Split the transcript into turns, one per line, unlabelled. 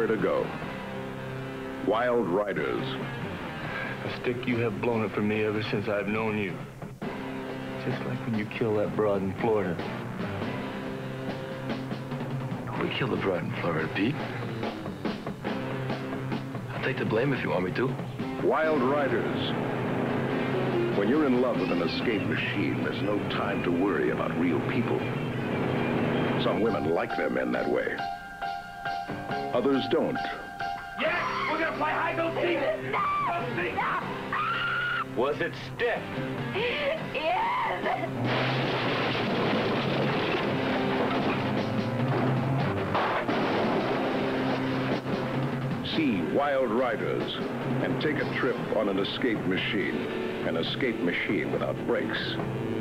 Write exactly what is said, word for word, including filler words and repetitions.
nowhere to go. Wild Riders.
Stick, you have blown it for me ever since I've known you. Just like when you killed that broad in Florida.
We killed the broad in Florida, Pete. I'll take the blame if you want me to.
Wild Riders. When you're in love with an escape machine, there's no time to worry about real people. Some women like their men that way. Others don't.
Yes! We're gonna play hide and seek!
No!
Seek!
No!
Was it stiff?
Yes!
See Wild Riders and take a trip on an escape machine. An escape machine without brakes.